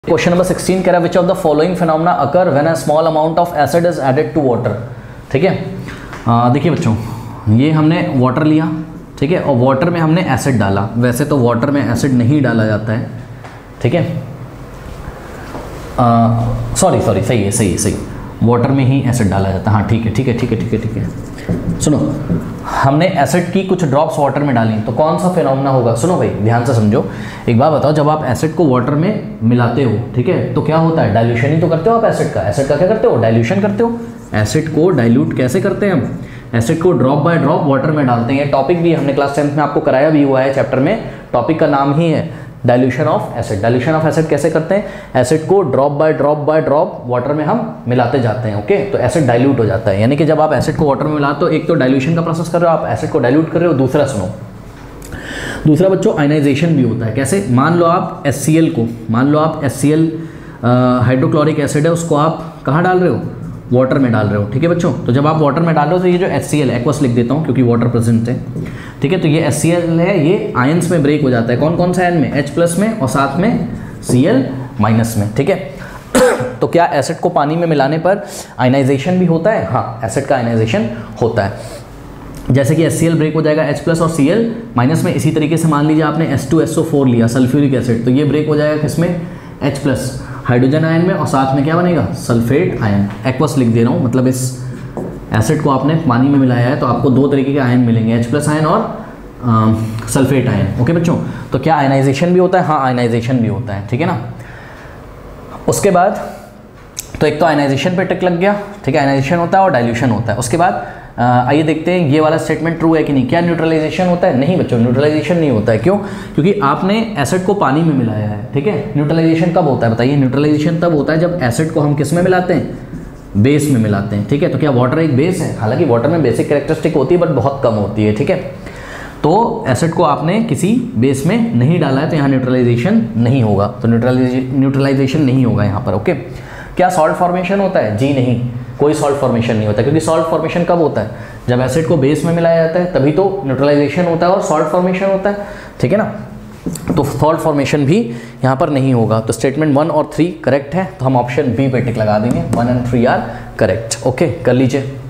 Question number 16 कह रहा है which of the following phenomena occur when a small amount of acid is added to water. ठीक है, देखिए बच्चों, ये हमने वाटर लिया, ठीक है, और वाटर में हमने एसिड डाला। वैसे तो वाटर में एसिड नहीं डाला जाता है, ठीक है, सॉरी सही वाटर में ही एसिड डाला जाता है। हाँ ठीक है। सुनो, हमने एसिड की कुछ ड्रॉप्स वाटर में डाली, तो कौन सा फिनोमेना होगा? सुनो भाई, ध्यान से समझो। एक बात बताओ, जब आप एसिड को वाटर में मिलाते हो, ठीक है, तो क्या होता है? डाइल्यूशन ही तो करते हो आप एसिड का। एसिड का क्या करते हो? डाइल्यूशन करते हो। एसिड को डाइल्यूट कैसे करते हैं हम? एसिड को ड्रॉप बाय ड्रॉप वाटर में डालते हैं। टॉपिक भी हमने क्लास 10th में आपको कराया भी हुआ है चैप्टर में। टॉपिक का नाम ही है dilution of acid. Dilution of acid कैसे करते हैं? एसिड को ड्रॉप बाय ड्रॉप वाटर में हम मिलाते जाते हैं। ओके, तो एसिड डाइल्यूट हो जाता है। यानी कि जब आप एसिड को वाटर में मिलाते हो, एक तो डाइल्यूशन का प्रोसेस कर रहे हो आप, एसिड को डाइल्यूट कर रहे हो। दूसरा सुनो, दूसरा बच्चों आयनाइजेशन भी होता है। कैसे? मान लो आप HCl हाइड्रोक्लोरिक एसिड है, उसको आप कहाँ डाल रहे हो? वाटर में डाल रहे हो। ठीक है बच्चों, तो जब आप वाटर में डाल रहे हो तो ये जो HCl है, एक्वस लिख देता हूँ क्योंकि वाटर प्रेजेंट है, ठीक है, तो ये HCl है, ये आयंस में ब्रेक हो जाता है। कौन कौन सा आयन में? H+ में और साथ में Cl- में। ठीक है, तो क्या एसिड को पानी में मिलाने पर आयनाइजेशन भी होता है? हाँ, एसिड का आयनाइजेशन होता है। जैसे कि HCl ब्रेक हो जाएगा H+ और Cl- में। इसी तरीके से मान लीजिए आपने H2SO4 लिया, सल्फ्यूरिक एसिड, तो ये ब्रेक हो जाएगा किसमें? H+ हाइड्रोजन आयन में, और साथ में क्या बनेगा? Sulphate ion. एक्वस लिख दे रहा हूँ, मतलब इस एसिड को आपने पानी में मिलाया है तो आपको दो तरीके के आयन मिलेंगे, H+ आयन और सल्फेट आयन। ओके बच्चों, तो क्या आयनाइजेशन भी होता है? हाँ, आयनाइजेशन भी होता है। ठीक है ना। उसके बाद तो एक तो आयनाइजेशन पे टिक लग गया, ठीक है, आयनाइजेशन होता है और डाइल्यूशन होता है। उसके बाद आइए देखते हैं ये वाला स्टेटमेंट ट्रू है कि नहीं। क्या न्यूट्रलाइजेशन होता है? नहीं बच्चों, न्यूट्रलाइजेशन नहीं होता है। क्यों? क्योंकि आपने एसिड को पानी में मिलाया है। ठीक है, न्यूट्रलाइजेशन कब होता है बताइए? न्यूट्रलाइजेशन तब होता है जब एसिड को हम किस में मिलाते हैं? बेस में मिलाते हैं। ठीक है, तो क्या वाटर एक बेस है? हालांकि वाटर में बेसिक कैरेक्टरिस्टिक होती है बट बहुत कम होती है। ठीक है, तो एसिड को आपने किसी बेस में नहीं डाला है तो यहाँ न्यूट्रलाइजेशन नहीं होगा, तो न्यूट्रलाइजेशन नहीं होगा यहाँ पर। ओके, क्या सॉल्ट फॉर्मेशन होता है? जी नहीं, कोई सॉल्ट फॉर्मेशन नहीं होता, क्योंकि सॉल्ट फॉर्मेशन कब होता है? जब एसिड को बेस में मिलाया जाता है, तभी तो न्यूट्रलाइजेशन होता है और सॉल्ट फॉर्मेशन होता है। ठीक है ना, तो सॉल्ट फॉर्मेशन भी यहाँ पर नहीं होगा। तो स्टेटमेंट 1 और 3 करेक्ट है, तो हम ऑप्शन बी पे टिक लगा देंगे। 1 और 3 आर करेक्ट। ओके, कर लीजिए।